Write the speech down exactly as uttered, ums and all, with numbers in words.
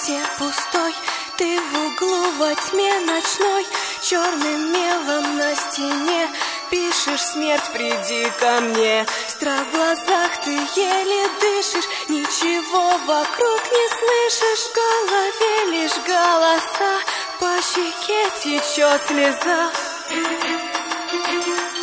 комнате пустой, ты в углу во тьме ночной, черным мелом на стене пишешь: смерть, приди ко мне. Страх в глазах, ты еле дышишь, ничего вокруг не слышишь. В голове лишь голоса, по щеке течет слеза.